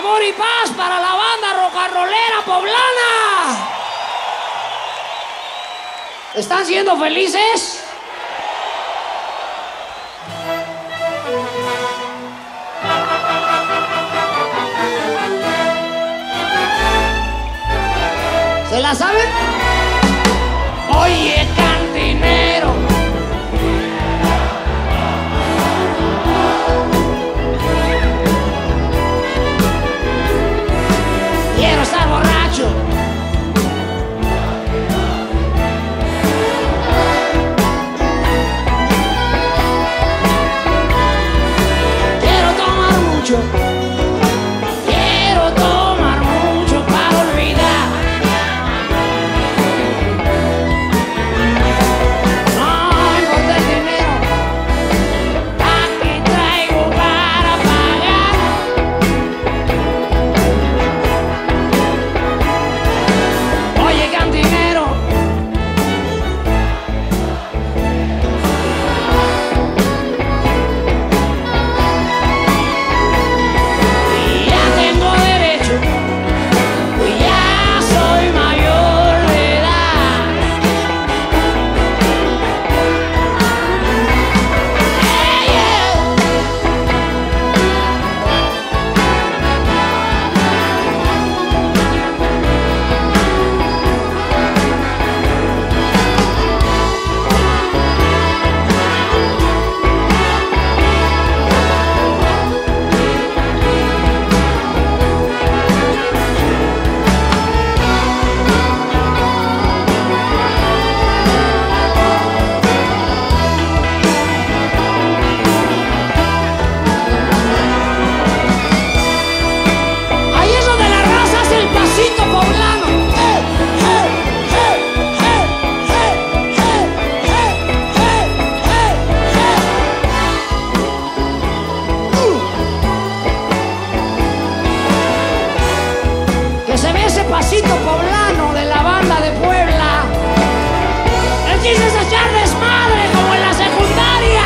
amor y paz para la banda rocarrolera poblana. ¿Están siendo felices? ¿Se la saben? Oye, cantinero, quiero estar borracho. Quiero tomar mucho. Quiero tomar mucho para olvidar. No importa el dinero, aquí traigo para pagar. Oye, cantinero, ya tengo derecho, ya soy mayor de edad. Hey, yeah. Ahí es donde la raza hace el pasito poblano. Hey, hey, hey, hey, hey, hey, hey, hey, hey. Que se ve ese pasito poblano de la banda de Puebla. El chiste es echar desmadre como en la secundaria.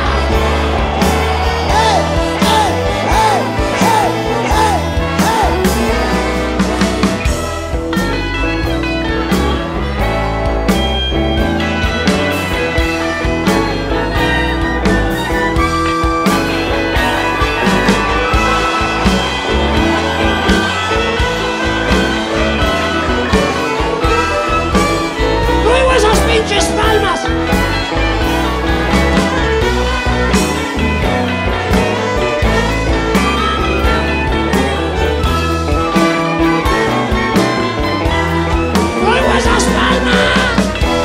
Hey, hey, hey, hey, hey, ¡luego esas pinches palmas! ¡Luego esas palmas!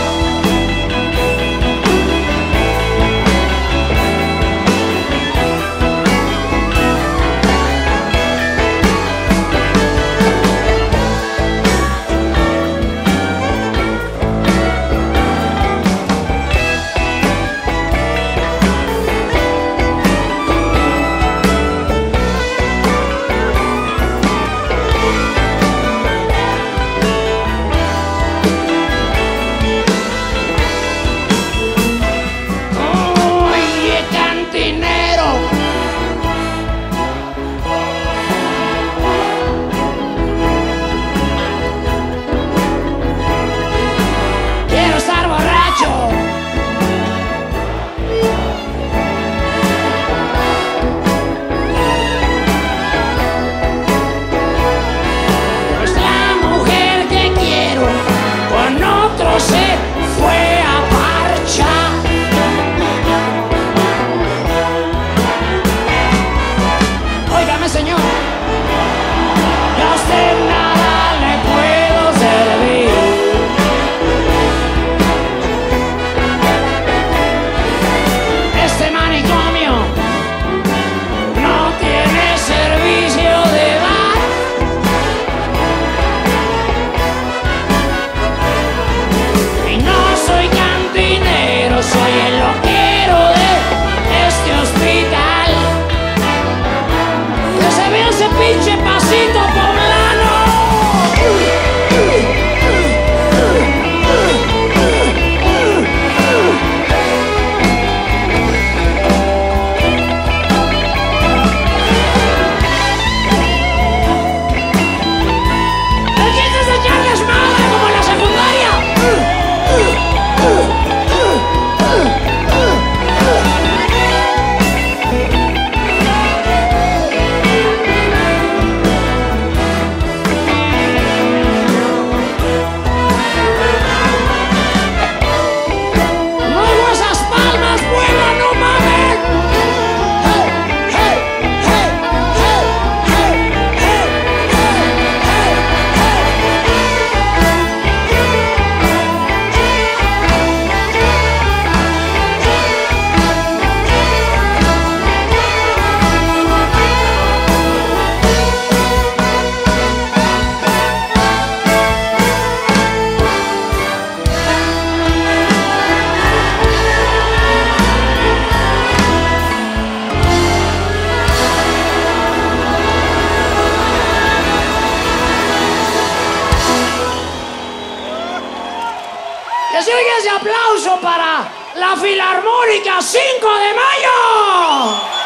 Oye, cantinero, quiero estar borracho. Pues la mujer que quiero con otro se fue a marchar. Óigame, señor, yo a usted nada le puedo servir. Este manicomio no tiene servicio de bar. Y no soy cantinero, soy el loquero de este hospital. Que se vea ese pinche pasito poblano. Que se oiga ese aplauso para la Filarmónica 5 de Mayo.